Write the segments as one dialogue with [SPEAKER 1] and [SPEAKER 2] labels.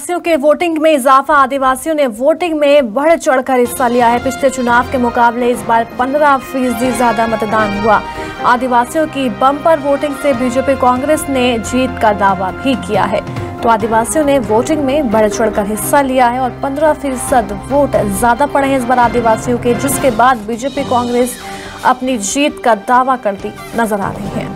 [SPEAKER 1] आदिवासियों के वोटिंग में इजाफा। आदिवासियों ने वोटिंग में बढ़ चढ़कर हिस्सा लिया है। पिछले चुनाव के मुकाबले इस बार 15% ज्यादा मतदान हुआ। आदिवासियों की बम्पर वोटिंग से बीजेपी कांग्रेस ने जीत का दावा भी किया है। तो आदिवासियों ने वोटिंग में बढ़ चढ़कर हिस्सा लिया है और 15% वोट ज्यादा पड़े हैं इस बार आदिवासियों के, जिसके बाद बीजेपी कांग्रेस अपनी जीत का दावा करती नजर आ रही है।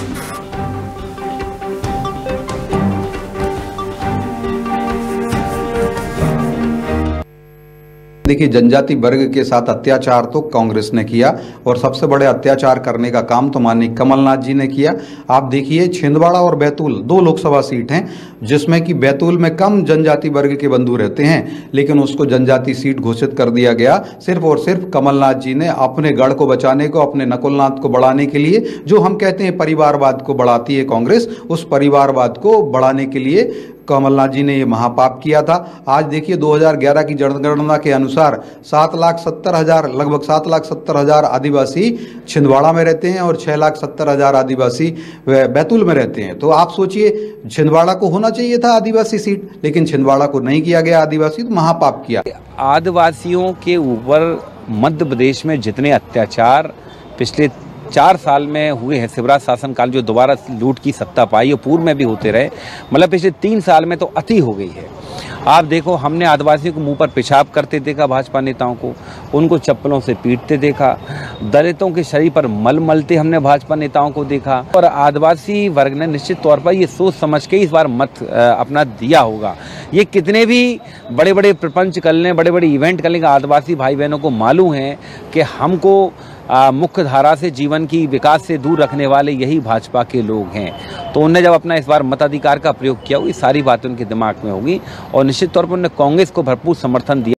[SPEAKER 2] देखिए, जनजाति वर्ग के साथ अत्याचार तो कांग्रेस ने किया और सबसे बड़े अत्याचार करने का काम तो माननीय कमलनाथ जी ने किया। आप देखिए, छिंदवाड़ा और बैतूल 2 लोकसभा सीट हैं, जिसमें कि बैतूल में कम जनजाति वर्ग के बंधु रहते हैं, लेकिन उसको जनजाति सीट घोषित कर दिया गया सिर्फ और सिर्फ कमलनाथ जी ने अपने गढ़ को बचाने को, अपने नकुलनाथ को बढ़ाने के लिए। जो हम कहते हैं परिवारवाद को बढ़ाती है कांग्रेस, उस परिवारवाद को बढ़ाने के लिए कमलनाथ जी ने ये महापाप किया था। आज देखिए, 2011 की जनगणना के अनुसार 7,70,000 लगभग 7,70,000 आदिवासी छिंदवाड़ा में रहते हैं और 6,70,000 आदिवासी बैतूल में रहते हैं। तो आप सोचिए, छिंदवाड़ा को होना चाहिए था आदिवासी सीट, लेकिन छिंदवाड़ा को नहीं किया गया आदिवासी, तो महापाप किया।
[SPEAKER 3] आदिवासियों के ऊपर मध्य प्रदेश में जितने अत्याचार पिछले 4 साल में हुए हैं, शिवराज शासनकाल जो दोबारा लूट की सत्ता पाई और पूर्व में भी होते रहे, मतलब पिछले 3 साल में तो अति हो गई है। आप देखो, हमने आदिवासियों को मुंह पर पेशाब करते देखा, भाजपा नेताओं को उनको चप्पलों से पीटते देखा, दलितों के शरीर पर मल मलते हमने भाजपा नेताओं को देखा। और आदिवासी वर्ग ने निश्चित तौर पर ये सोच समझ के इस बार मत अपना दिया होगा। ये कितने भी बड़े बड़े प्रपंच कर लें, बड़े बड़े इवेंट कर लें, आदिवासी भाई बहनों को मालूम है कि हमको मुख्य धारा से, जीवन की विकास से दूर रखने वाले यही भाजपा के लोग हैं। तो उन्होंने जब अपना इस बार मताधिकार का प्रयोग किया, ये सारी बातें उनके दिमाग में होगी और निश्चित तौर पर उन्होंने कांग्रेस को भरपूर समर्थन दिया।